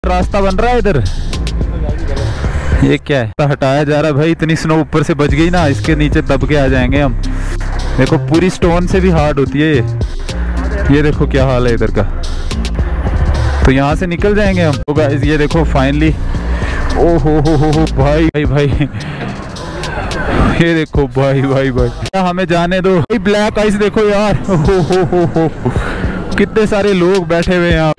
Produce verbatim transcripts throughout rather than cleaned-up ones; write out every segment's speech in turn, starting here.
रास्ता बन रहा है इधर। ये क्या है, तो हटाया जा रहा है भाई। इतनी स्नो ऊपर से बच गई ना, इसके नीचे दब के आ जाएंगे हम। देखो पूरी स्टोन से भी हार्ड होती है ये। ये देखो क्या हाल है इधर का। तो यहाँ से निकल जाएंगे हम। तो गाइस ये देखो फाइनली, ओ हो हो हो हो भाई भाई भाई ये देखो भाई भाई भाई, हमें जाने दो भाई। ब्लैक आइस देखो यार, हो हो हो हो कितने सारे लोग बैठे हुए हैं यहाँ।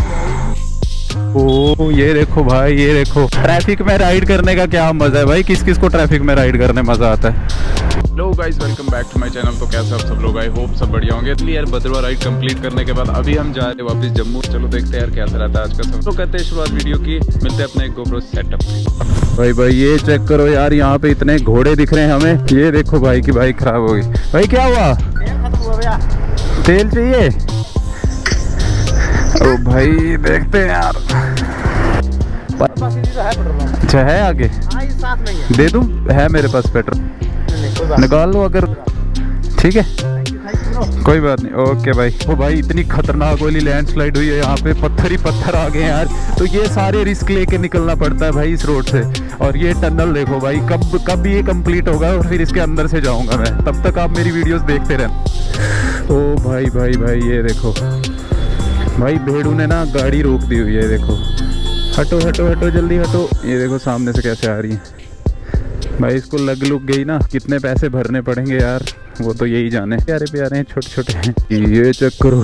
ओ ये देखो भाई, ये देखो ट्रैफिक में राइड करने का क्या मजा है भाई। किस किस को ट्रैफिक में राइड करने मजा आता है। Hello guys, welcome back to my channel. तो कैसे आप सब लोग, आई होप सब बढ़िया होंगे। इसलिए यार भद्रवा राइड कंप्लीट करने के बाद अभी हम जा रहे हैं वापस जम्मू। चलो देखते हैं यार कैसा रहता है आज का सब। तो करते हैं शुरुआत वीडियो की, मिलते हैं अपने गोप्रो सेटअप। भाई भाई ये चेक करो यार, यहाँ पे इतने घोड़े दिख रहे हैं हमें। ये देखो भाई की बाइक खराब हो गई। भाई क्या हुआ? तेल चाहिए? ओ भाई देखते हैं यार। अच्छा है आगे, दे दूं? है मेरे पास पेट्रोल, निकाल लो अगर। ठीक है कोई बात नहीं, ओके भाई। ओ भाई इतनी खतरनाक वाली लैंडस्लाइड हुई है यहाँ पे, पत्थर ही पत्थर आ गए यार। तो ये सारे रिस्क लेके निकलना पड़ता है भाई इस रोड से। और ये टनल देखो भाई, कब कब ये कंप्लीट होगा और फिर इसके अंदर से जाऊंगा मैं। तब तक आप मेरी वीडियोस देखते रहना। ओ भाई भाई भाई ये देखो भाई, भेड़ू ने ना गाड़ी रोक दी हुई है। देखो हटो हटो हटो जल्दी हटो। ये देखो सामने से कैसे आ रही है भाई। इसको लग लुक गई ना, कितने पैसे भरने पड़ेंगे यार, वो तो यही जाने। प्यारे प्यारे हैं, छोटे छोटे हैं। ये चेक करो।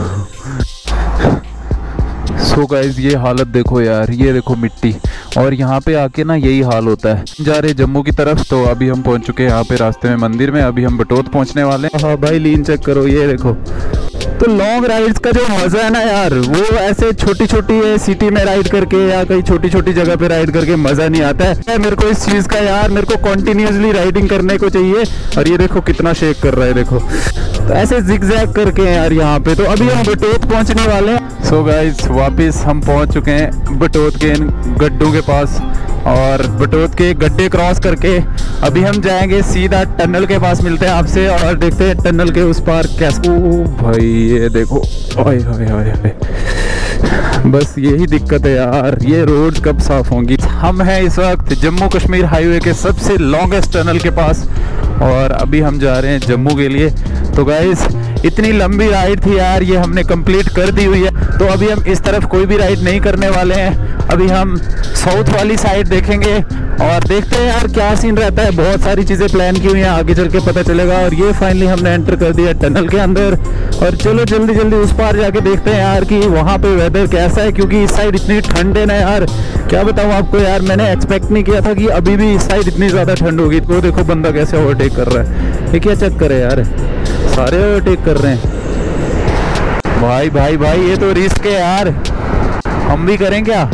सो गाइस ये हालत देखो यार, ये देखो मिट्टी। और यहाँ पे आके ना यही हाल होता है। जा रहे जम्मू की तरफ। तो अभी हम पहुँच चुके हैं यहाँ पे रास्ते में मंदिर में। अभी हम बटोत पहुँचने वाले हैं। हाँ भाई लीन चेक करो, ये देखो। तो लॉन्ग राइड्स का जो मजा है ना यार, वो ऐसे छोटी छोटी सिटी में राइड करके या कहीं छोटी छोटी जगह पे राइड करके मजा नहीं आता है। मेरे को इस चीज का यार, मेरे को कॉन्टिन्यूसली राइडिंग करने को चाहिए। और ये देखो कितना शेक कर रहा है, देखो। तो ऐसे जिगजैग करके यार यहाँ पे। तो अभी हम बटोत पहुंचने वाले हैं। सो गाइस वापिस हम पहुंच चुके हैं बटोत के इन गड्ढों के पास। और बटोत के गड्ढे क्रॉस करके अभी हम जाएंगे सीधा टनल के पास। मिलते हैं आपसे और देखते हैं टनल के उस पार कैसे। ओ भाई ये देखो, ओए ओए ओए, बस यही दिक्कत है यार, ये रोड कब साफ होंगी। हम हैं इस वक्त जम्मू कश्मीर हाईवे के सबसे लॉन्गेस्ट टनल के पास। और अभी हम जा रहे हैं जम्मू के लिए। तो गाइस इतनी लंबी राइड थी यार, ये हमने कंप्लीट कर दी हुई है। तो अभी हम इस तरफ कोई भी राइड नहीं करने वाले हैं। अभी हम साउथ वाली साइड देखेंगे और देखते हैं यार क्या सीन रहता है। बहुत सारी चीज़ें प्लान की हुई हैं, आगे चल के पता चलेगा। और ये फाइनली हमने एंटर कर दिया टनल के अंदर। और चलो जल्दी जल्दी उस पार जाके देखते हैं यार कि वहाँ पे वेदर कैसा है। क्योंकि इस साइड इतनी ठंड है ना यार, क्या बताऊँ आपको यार। मैंने एक्सपेक्ट नहीं किया था कि अभी भी इस साइड इतनी ज़्यादा ठंड होगी। तो देखो बंदा कैसे ओवरटेक कर रहा है। ये क्या चक्कर है यार, सारे ओवरटेक कर रहे हैं। भाई भाई भाई ये तो रिस्क है यार, हम भी करें क्या?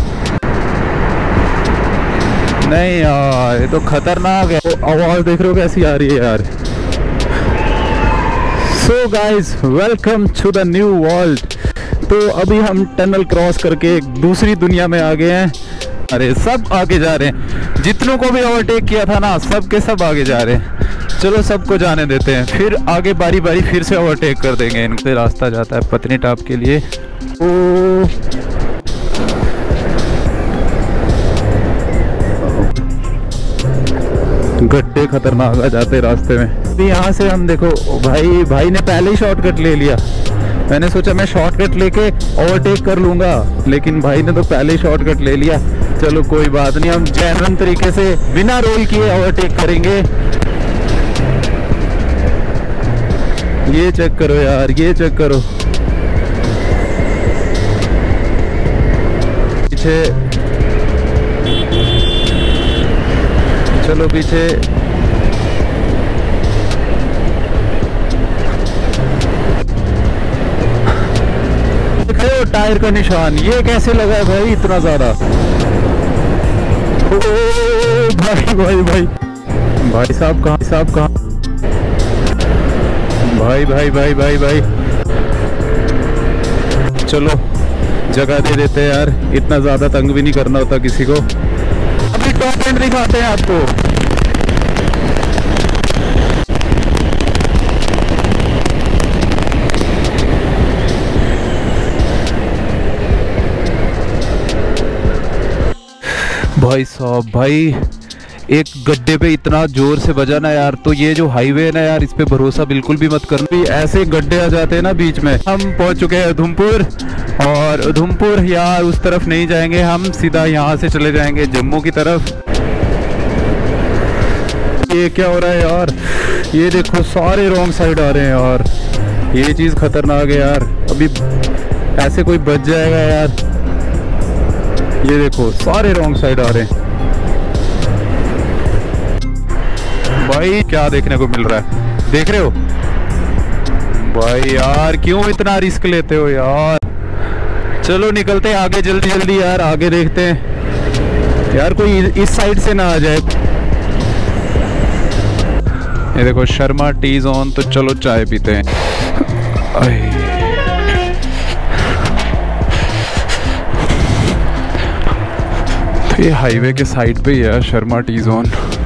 नहीं यार ये तो खतरनाक है। तो आवाज देख रहे हो कैसी आ रही है यार। So guys welcome to the new world. तो अभी हम टनल क्रॉस करके एक दूसरी दुनिया में आ गए हैं। अरे सब आगे जा रहे हैं, जितनों को भी ओवरटेक किया था ना, सब के सब आगे जा रहे हैं। चलो सबको जाने देते हैं, फिर आगे बारी बारी फिर से ओवरटेक कर देंगे इनसे। रास्ता जाता है पत्नीटॉप के लिए। ओ गड्ढे खतरनाक आ जाते रास्ते में। यहाँ से हम देखो भाई, भाई ने पहले ही शॉर्टकट ले लिया। मैंने सोचा मैं शॉर्टकट लेके ओवरटेक कर लूंगा, लेकिन भाई ने तो पहले ही शॉर्टकट ले लिया। चलो कोई बात नहीं, हम जेन्युइन तरीके से बिना रोल किए ओवरटेक करेंगे। ये चेक करो यार, ये चेक करो। पीछे चलो, पीछे देखो टायर का निशान। ये कैसे लगा है भाई इतना ज्यादा? ओ भाई भाई भाई भाई साहब कहाँ, साहब कहाँ? भाई भाई भाई भाई भाई चलो जगह दे देते हैं यार, इतना ज्यादा तंग भी नहीं करना होता किसी को। अभी टॉप एंड दिखाते हैं आपको। भाई साहब भाई एक गड्ढे पे इतना जोर से बजा ना यार, तो ये जो हाईवे है ना यार, इस पे भरोसा बिल्कुल भी मत करना। ऐसे गड्ढे आ जाते हैं ना बीच में। हम पहुंच चुके हैं उधमपुर, और उधमपुर यार उस तरफ नहीं जाएंगे, हम सीधा यहाँ से चले जाएंगे जम्मू की तरफ। ये क्या हो रहा है यार, ये देखो सारे रॉन्ग साइड आ रहे हैं यार, ये चीज़ खतरनाक है यार। अभी ऐसे कोई बच जाएगा यार। ये देखो सारे रॉन्ग साइड आ रहे हैं भाई। क्या देखने को मिल रहा है, देख रहे हो भाई? यार क्यों इतना रिस्क लेते हो यार? चलो निकलते हैं आगे जल्दी जल्दी यार, आगे देखते हैं यार, कोई इस साइड से ना आ जाए। ये देखो शर्मा टी जोन, तो चलो चाय पीते हैं। तो ये हाईवे के साइड पे ही है शर्मा टी जोन।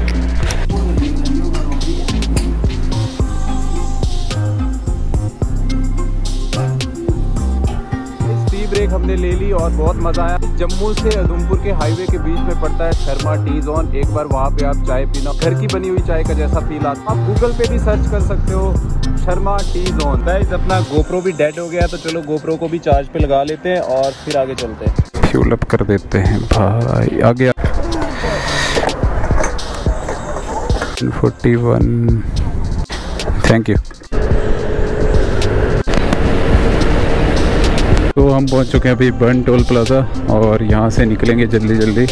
ब्रेक हमने ले ली और बहुत मजा आया। जम्मू से उधमपुर के हाईवे के बीच में पड़ता है शर्मा टी जोन। एक बार वहाँ पे आप चाय पीना, घर की बनी हुई चाय का जैसा फील आता है। आप गूगल पे भी सर्च कर सकते हो शर्मा टी जोन। गाइस अपना गोप्रो भी डेड हो गया, तो चलो गोप्रो को भी चार्ज पे लगा लेते हैं और फिर आगे चलते हैं। फ्यूल अप कर देते हैं भाई। आगे फोर्टी वन, थैंक यू। तो हम पहुंच चुके हैं अभी बर्न टोल प्लाजा, और यहाँ से निकलेंगे जल्दी जल्दी।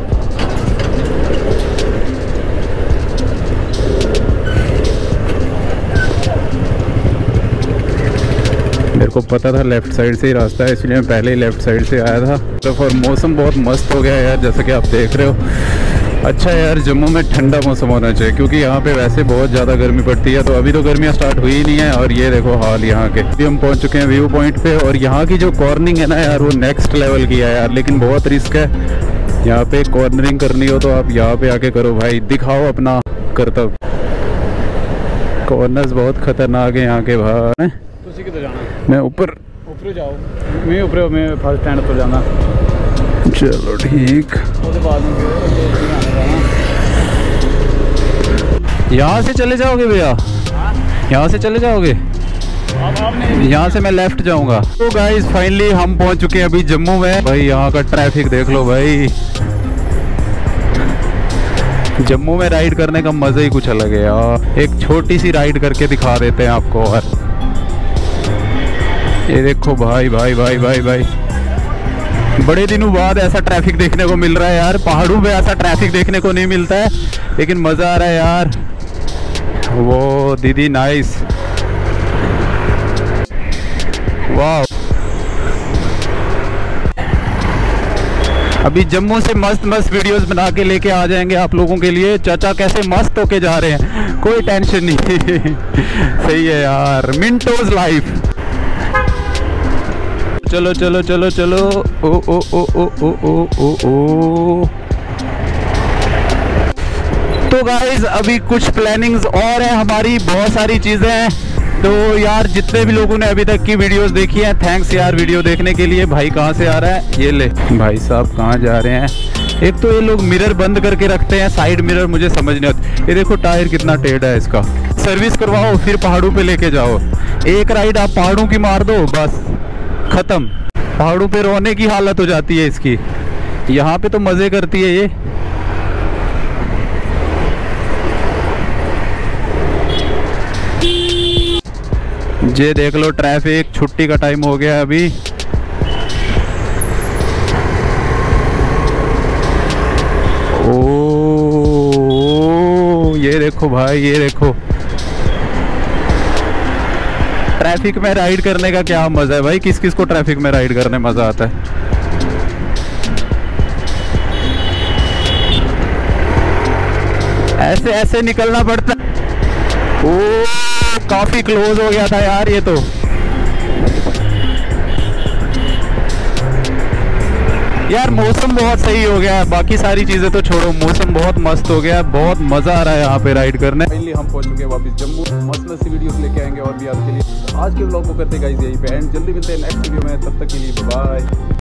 मेरे को पता था लेफ़्ट साइड से ही रास्ता है, इसलिए मैं पहले ही लेफ़्ट साइड से आया था। तो और मौसम बहुत मस्त हो गया यार, जैसा कि आप देख रहे हो। अच्छा यार जम्मू में ठंडा मौसम होना चाहिए, क्योंकि यहाँ पे वैसे बहुत ज़्यादा गर्मी पड़ती है। तो अभी तो गर्मियाँ स्टार्ट हुई ही नहीं है, और ये देखो हाल यहाँ के। अभी हम पहुँच चुके हैं व्यू पॉइंट पे, और यहाँ की जो कॉर्निंग है ना यार, वो नेक्स्ट लेवल की है यार, लेकिन बहुत रिस्क है। यहाँ पे कॉर्नरिंग करनी हो तो आप यहाँ पे आके करो भाई, दिखाओ अपना करतब। कॉर्नर्स बहुत खतरनाक है यहाँ के भाई। मैं ऊपर ऊपर जाओ, मैं ऊपर मैं फर्स्ट स्टैंड पर जाना। चलो ठीक। यहाँ से चले जाओगे भैया? यहाँ से चले जाओगे? यहाँ से मैं लेफ्ट जाऊंगा। तो गाइस फाइनली हम पहुंच चुके हैं अभी जम्मू में। भाई यहाँ का ट्रैफिक देख लो भाई। जम्मू में राइड करने का मजा ही कुछ अलग है यार। एक छोटी सी राइड करके दिखा देते हैं आपको। और ये देखो भाई भाई भाई भाई भाई, बड़े दिनों बाद ऐसा ट्रैफिक देखने को मिल रहा है यार। पहाड़ों पे ऐसा ट्रैफिक देखने को नहीं मिलता है, लेकिन मज़ा आ रहा है यार। वो दीदी नाइस, वाह। अभी जम्मू से मस्त मस्त वीडियोस बना के लेके आ जाएंगे आप लोगों के लिए। चाचा कैसे मस्त होके जा रहे हैं, कोई टेंशन नहीं। सही है यार, मिंटोज लाइफ। चलो चलो चलो चलो। ओ ओ ओ ओ ओ ओ ओ ओ। तो गाइज अभी कुछ प्लानिंग्स और हैं हमारी, बहुत सारी चीज़ें हैं। तो यार जितने भी लोगों ने अभी तक की वीडियोस देखी हैं, थैंक्स यार वीडियो देखने के लिए। भाई कहाँ से आ रहा है? ये ले भाई साहब कहाँ जा रहे हैं? एक तो ये लोग मिरर बंद करके रखते हैं, साइड मिरर, मुझे समझ नहीं आता। ये देखो टायर कितना टेढ़ा है इसका। सर्विस करवाओ फिर पहाड़ों पे लेके जाओ। एक राइड आप पहाड़ों की मार दो, बस खत्म। पहाड़ों पे रोने की हालत हो जाती है इसकी। यहाँ पे तो मज़े करती है ये। ये देख लो ट्रैफिक, छुट्टी का टाइम हो गया अभी। ओ, ये देखो भाई, ये देखो ट्रैफिक में राइड करने का क्या मजा है भाई। किस किस को ट्रैफिक में राइड करने मजा आता है? ऐसे ऐसे निकलना पड़ता। ओ काफी क्लोज हो गया था यार ये तो। यार मौसम बहुत सही हो गया है, बाकी सारी चीजें तो छोड़ो, मौसम बहुत मस्त हो गया है। बहुत मजा आ रहा है यहाँ पे राइड करने। फाइनली हम पहुंच चुके हैं वापस जम्मू। मस्त मस्त वीडियोस लेके आएंगे और भी आपके लिए। आज के व्लॉग को करते गाइस यहीं पे एंड। जल्दी मिलते हैं नेक्स्ट वीडियो में, तब तक के लिए बाय।